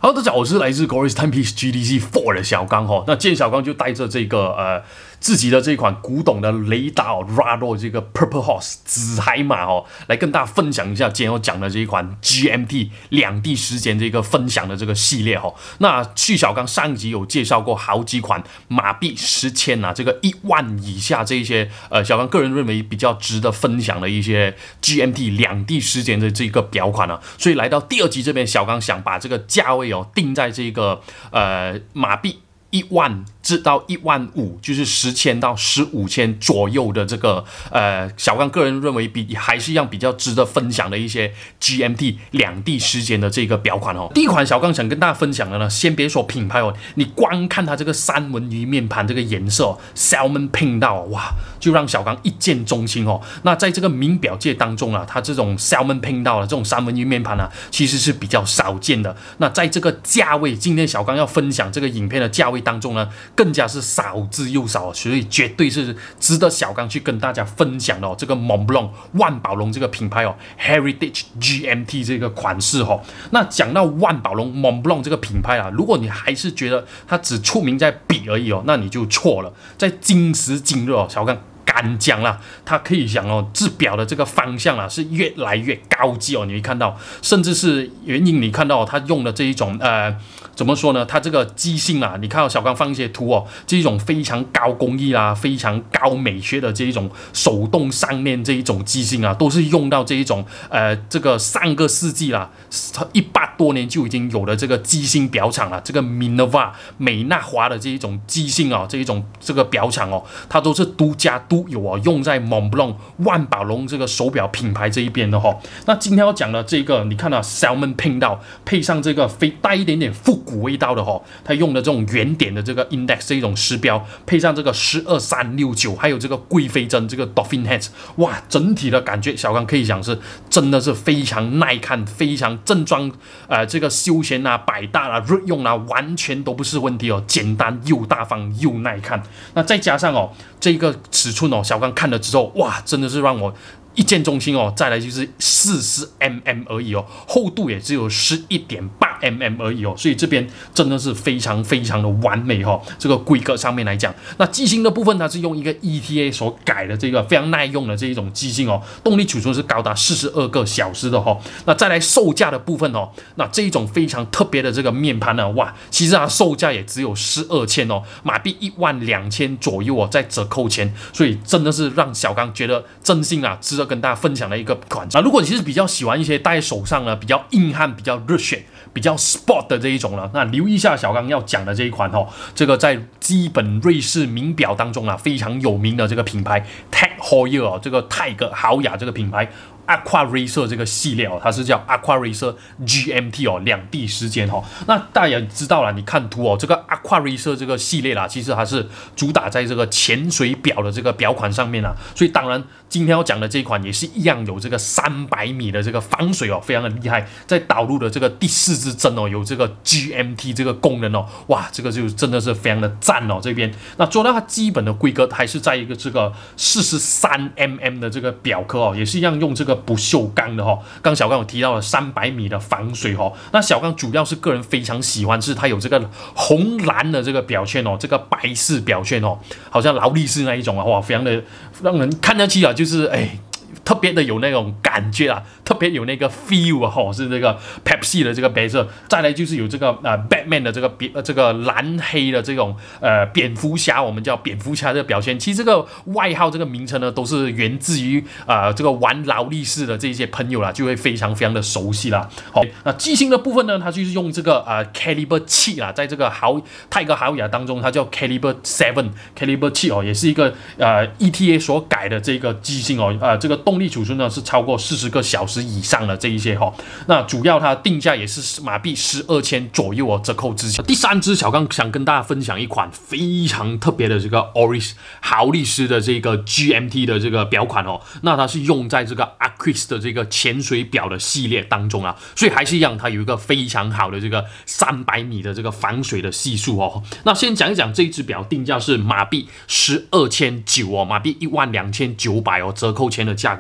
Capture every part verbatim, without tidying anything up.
Hello， 大家好，我是来自 Glorious Timepiece G D C 四的小刚哈。那今天小刚就带着这个呃自己的这款古董的雷达 Rado 这个 Purple Horse 紫海马哦，来跟大家分享一下今天要讲的这一款 G M T 两地时间这个分享的这个系列哈。那续小刚上一集有介绍过好几款马币十千啊，这个一万以下这一些呃小刚个人认为比较值得分享的一些 G M T 两地时间的这个表款啊，所以来到第二集这边，小刚想把这个价位哦定在这个呃马币一万至到一万五，就是十千到十五千左右的这个呃，小刚个人认为比还是一样比较值得分享的一些 G M T 两地时间的这个表款哦。第一款小刚想跟大家分享的呢，先别说品牌哦，你光看它这个三文鱼面盘这个颜色、哦、，Salmon Pink 到哇，就让小刚一见钟情哦。那在这个名表界当中啊，它这种 Salmon Pink 到的这种三文鱼面盘啊，其实是比较少见的。那在这个价位，今天小刚要分享这个影片的价位当中呢，更加是少之又少，所以绝对是值得小刚去跟大家分享的哦。这个 Montblanc 万宝龙这个品牌哦 ，Heritage G M T 这个款式哦。那讲到万宝龙 Montblanc 这个品牌啊，如果你还是觉得它只出名在笔而已哦，那你就错了。在今时今日哦，小刚敢讲啦，它可以讲哦，制表的这个方向啊是越来越高级哦。你会看到，甚至是原因你看到、哦、它用的这一种呃。怎么说呢？它这个机芯啊，你看到小刚放一些图哦，这一种非常高工艺啦、非常高美学的这一种手动上面这一种机芯啊，都是用到这一种呃这个上个世纪啦，一百多年就已经有的这个机芯表厂了。这个 Minerva 美纳华的这一种机芯啊，这一种这个表厂哦，它都是独家独有哦，用在 Montblanc 万宝龙这个手表品牌这一边的哈、哦。那今天要讲的这个，你看到 Salmon Pink 到配上这个非带一点点复古味道的哈，它用的这种圆点的这个 index 这种时标，配上这个十二三六九，还有这个贵妃针这个 Dolphin Heads， 哇，整体的感觉小刚可以讲是真的是非常耐看，非常正装，呃，这个休闲啊、百搭啊、日用啊，完全都不是问题哦，简单又大方又耐看。那再加上哦，这个尺寸哦，小刚看了之后，哇，真的是让我一见钟情哦。再来就是四十 mm 而已哦，厚度也只有十一点八 mm 而已哦，所以这边真的是非常非常的完美哈、哦。这个规格上面来讲，那机芯的部分它是用一个 E T A 所改的这个非常耐用的这一种机芯哦，动力储存是高达四十二个小时的哈、哦。那再来售价的部分哦，那这一种非常特别的这个面盘呢，哇，其实它售价也只有十二千哦，马币一万两千左右哦，在折扣前，所以真的是让小刚觉得真心啊，值得跟大家分享的一个款式。那如果你是比较喜欢一些戴在手上呢，比较硬汉、比较热血、比较 sport 的这一种了，那留意一下小刚要讲的这一款哦，这个在基本瑞士名表当中啊非常有名的这个品牌 Tag Heuer 哦，这个泰格豪雅这个品牌。Aqua Racer 这个系列哦，它是叫 Aqua Racer G M T 哦，两地时间哦。那大家也知道了，你看图哦，这个 Aqua Racer 这个系列啦，其实它是主打在这个潜水表的这个表款上面啦。所以当然今天要讲的这一款也是一样有这个三百米的这个防水哦，非常的厉害。在导入的这个第四支针哦，有这个 G M T 这个功能哦，哇，这个就真的是非常的赞哦。这边那做到它基本的规格还是在一个这个四十三 mm 的这个表壳哦，也是一样用这个不锈钢的哈、哦，刚小刚有提到了三百米的防水哈、哦，那小刚主要是个人非常喜欢，是它有这个红蓝的这个表圈哦，这个白式表圈哦，好像劳力士那一种啊，哇，非常的让人看下去啊，就是哎。特别的有那种感觉啊，特别有那个 feel 啊，吼，是这个 Pepsi 的这个白色，再来就是有这个呃 Batman 的这个呃这个蓝黑的这种呃蝙蝠侠，我们叫蝙蝠侠这个表现。其实这个外号这个名称呢，都是源自于呃这个玩劳力士的这些朋友啦，就会非常非常的熟悉啦。好，那机芯的部分呢，它就是用这个呃 Caliber 七啦，在这个豪泰格豪雅当中，它叫 Caliber 七 Caliber 七哦，也是一个呃 E T A 所改的这个机芯哦，呃这个动力储存呢是超过四十个小时以上的这一些哈、哦，那主要它定价也是马币十二千左右哦，折扣之前。第三支小刚想跟大家分享一款非常特别的这个 Oris 豪利斯的这个 G M T 的这个表款哦，那它是用在这个 Aquis 的这个潜水表的系列当中啊，所以还是一样，它有一个非常好的这个三百米的这个防水的系数哦。那先讲一讲这一只表定价是马币十二千九哦，马币一万两千九百哦，折扣前的价格。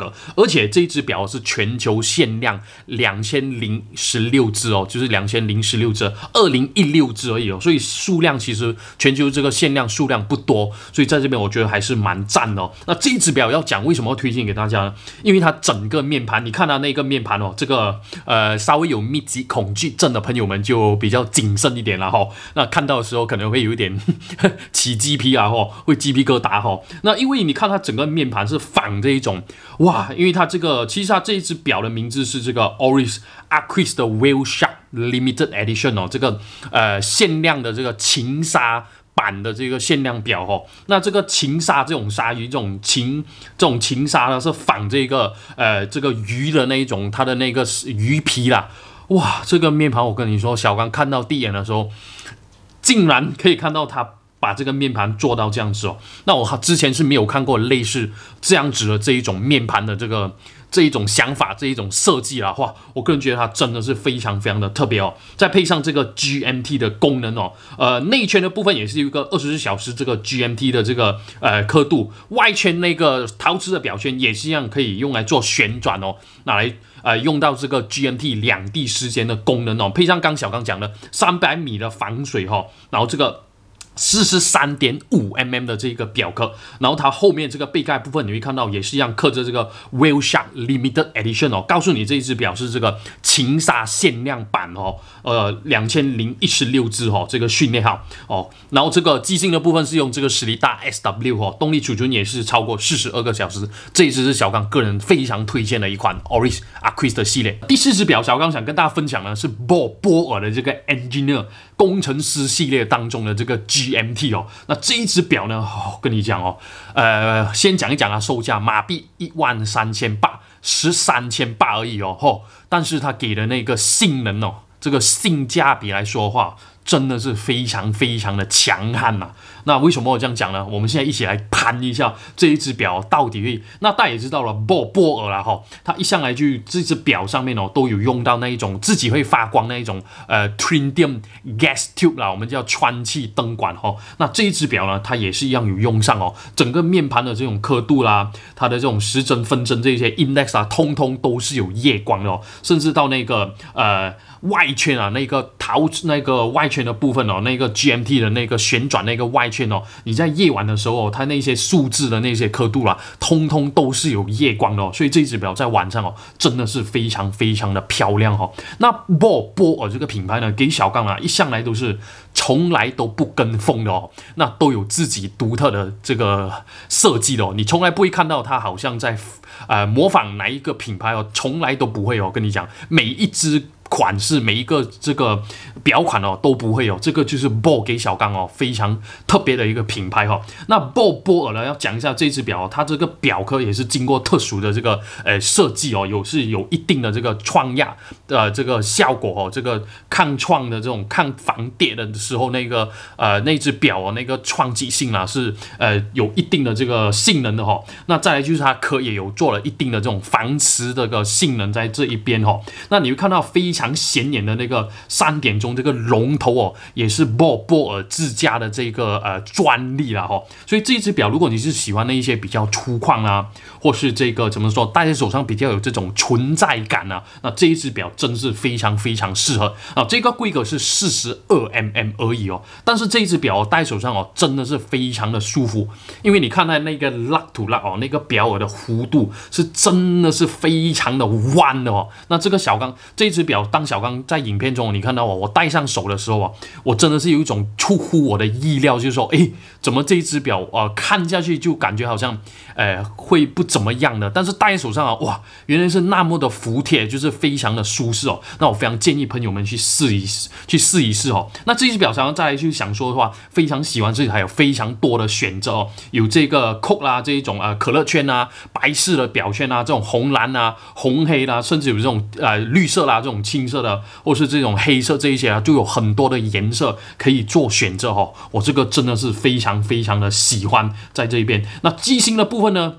格，而且这只表是全球限量两千零十六只哦，就是两千零十六只，二零一六只而已哦，所以数量其实全球这个限量数量不多，所以在这边我觉得还是蛮赞的哦。那这一只表要讲为什么要推荐给大家呢？因为它整个面盘，你看它那个面盘哦，这个呃稍微有密集恐惧症的朋友们就比较谨慎一点了哈。那看到的时候可能会有一点起鸡皮啊哈，会鸡皮疙瘩哈。那因为你看它整个面盘是仿这一种哇，因为它这个其实它这一只表的名字是这个 Oris Aquis 的 Whale Shark Limited Edition 哦，这个呃限量的这个禽鲨版的这个限量表哦。那这个禽鲨这种鲨鱼，这种禽这种禽鲨呢是仿这个呃这个鱼的那一种它的那个鱼皮啦。哇，这个面盘我跟你说，小刚看到第一眼的时候，竟然可以看到它把这个面盘做到这样子哦。那我之前是没有看过类似这样子的这一种面盘的这个这一种想法，这一种设计啦，哇，我个人觉得它真的是非常非常的特别哦。再配上这个 G M T 的功能哦，呃，内圈的部分也是一个二十四小时这个 G M T 的这个呃刻度，外圈那个陶瓷的表圈也是一样可以用来做旋转哦，拿来呃用到这个 G M T 两地时间的功能哦，配上刚小刚讲的三百米的防水哈、哦，然后这个四十三点五 mm 的这个表壳，然后它后面这个背盖部分你会看到也是一样刻着这个 Whale Shark Limited Edition 哦，告诉你这一只表是这个禽鲨限量版哦，呃两千零一十六只哦，这个序列号哦，然后这个机芯的部分是用这个史力大 S W 哦，动力储存也是超过四十二个小时，这一只是小刚个人非常推荐的一款 Oris Aquis 的系列。第四只表小刚想跟大家分享的是波波尔的这个 Engineer 工程师系列当中的这个 G M T 哦，那这一只表呢，哦、跟你讲哦，呃，先讲一讲它售价，马币一万三千八，十三千八而已哦，吼，但是它给的那个性能哦，这个性价比来说的话，真的是非常非常的强悍呐、啊。那为什么我这样讲呢？我们现在一起来盘一下这一只表到底会，那大家也知道了，波波尔啦哈，它一向来就这只表上面哦都有用到那一种自己会发光那一种呃 Tritium Gas Tube 啦，我们叫穿气灯管哈。那这一只表呢，它也是一样有用上哦，整个面盘的这种刻度啦，它的这种时针分针这些 index 啊，通通都是有夜光的哦，甚至到那个呃外圈啊，那个陶那个外圈的部分哦，那个 G M T 的那个旋转那个外圈哦，你在夜晚的时候、哦，它那些数字的那些刻度啦，通通都是有夜光的哦，所以这只表在晚上哦，真的是非常非常的漂亮哦。那波波尔这个品牌呢，给小刚啊一向来都是从来都不跟风的哦，那都有自己独特的这个设计的哦，你从来不会看到它好像在呃模仿哪一个品牌哦，从来都不会哦，跟你讲，每一只款式每一个这个表款哦都不会哦，这个就是 B O 给小刚哦非常特别的一个品牌哈、哦。那 B O 波尔呢要讲一下这只表、哦，它这个表壳也是经过特殊的这个呃设计哦，有是有一定的这个创压呃这个效果哦，这个抗创的这种抗防跌的时候那个呃那只表哦那个创击性啊是呃有一定的这个性能的哈、哦。那再来就是它壳也有做了一定的这种防磁的个性能在这一边哈、哦。那你会看到非常非常显眼的那个三点钟这个龙头哦，也是波波尔自家的这个呃专利啦哈、哦。所以这一只表，如果你是喜欢那一些比较粗犷啊，或是这个怎么说，戴在手上比较有这种存在感啊，那这一只表真是非常非常适合啊。这个规格是四十二 mm 而已哦，但是这一只表戴在手上哦，真的是非常的舒服，因为你看它那个 lock to lock 哦，那个表耳的弧度是真的是非常的弯的哦。那这个小刚这一只表。当小刚在影片中，你看到我，我戴上手的时候啊，我真的是有一种出乎我的意料，就是说，哎，怎么这一只表呃看下去就感觉好像，呃，会不怎么样的，但是戴在手上啊，哇，原来是那么的服帖，就是非常的舒适哦。那我非常建议朋友们去试一试，去试一试哦。那这一只表，想要再来去想说的话，非常喜欢，这里还有非常多的选择哦，有这个 Coke 啦，这一种呃可乐圈啊，白色的表圈啊，这种红蓝啊、红黑啦，甚至有这种呃绿色啦，这种青色的，或是这种黑色这一些啊，就有很多的颜色可以做选择哦。我这个真的是非常非常的喜欢在这一边。那机芯的部分呢？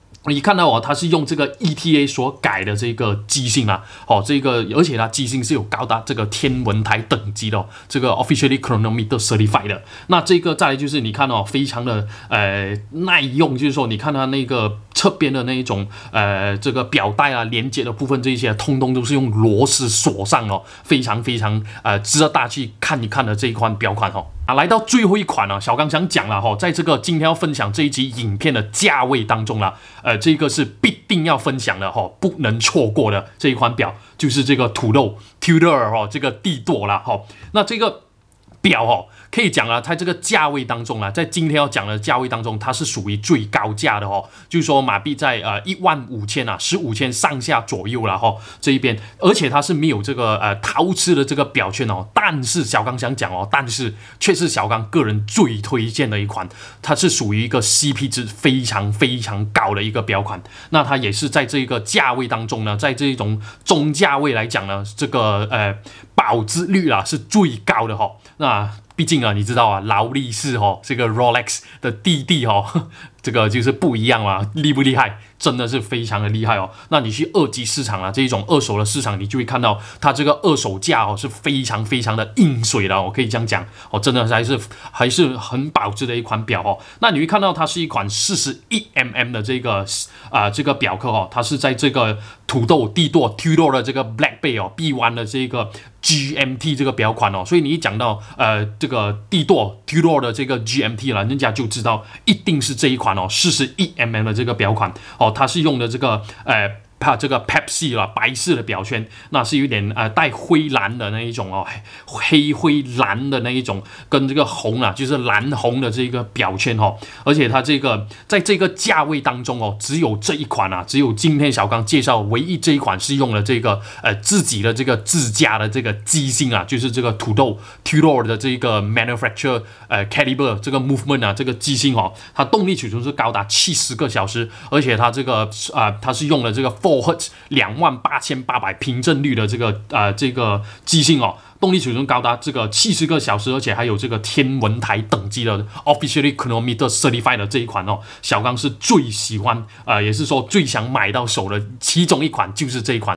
你看到哦，它是用这个 E T A 所改的这个机芯啦，哦，这个而且它机芯是有高达这个天文台等级的、哦，这个 officially chronometer certified 的。那这个再来就是你看哦，非常的呃耐用，就是说你看它那个侧边的那一种呃这个表带啊连接的部分，这些通通都是用螺丝锁上哦，非常非常呃值得大家去看一看的这一款表款哦。啊，来到最后一款啊，小刚想讲了哈，在这个今天要分享这一集影片的价位当中啦，呃，这个是必定要分享的哈，不能错过的这一款表，就是这个土豆 Tudor 哈，这个帝舵啦哈，那这个表哦，可以讲啊，在这个价位当中啊，在今天要讲的价位当中，它是属于最高价的哦，就是说马币在呃一万五千啊，十五千上下左右了哈、哦，这一边，而且它是没有这个呃陶瓷的这个表圈哦，但是小刚想讲哦，但是却是小刚个人最推荐的一款，它是属于一个 C P 值非常非常高的一个表款，那它也是在这个价位当中呢，在这种中价位来讲呢，这个呃保值率啊是最高的哈、哦，那。毕竟啊，你知道啊，劳力士哦，这个 Rolex 的弟弟哦，这个就是不一样嘛，厉不厉害？真的是非常的厉害哦。那你去二级市场啊，这一种二手的市场，你就会看到它这个二手价哦是非常非常的硬水的，我可以这样讲哦，真的还是还是很保值的一款表哦。那你会看到它是一款四十一 mm 的这个啊、呃、这个表壳哦，它是在这个土豆帝舵 Tudor 的这个 Black Bay 哦 B 一 的这个 G M T 这个表款哦，所以你一讲到呃这个帝舵 Tudor 的这个 G M T 了，人家就知道一定是这一款哦，四十一 mm 的这个表款哦，它是用的这个呃。它这个 Pepsi 啦，白色的表圈，那是有点呃带灰蓝的那一种哦，黑灰蓝的那一种，跟这个红啊，就是蓝红的这个表圈哦，而且它这个在这个价位当中哦，只有这一款啊，只有今天小刚介绍唯一这一款是用了这个呃自己的这个自家的这个机芯啊，就是这个土豆 Tudor 的这个 manufacture 呃 caliber 这个 movement 啊，这个机芯哦，它动力储存是高达七十个小时，而且它这个啊、呃、它是用了这个four hertz 两万八千八百平振率的这个呃这个机芯哦，动力储存高达这个七十个小时，而且还有这个天文台等级的 officially chronometer certified 的这一款哦，小刚是最喜欢呃也是说最想买到手的其中一款就是这一款。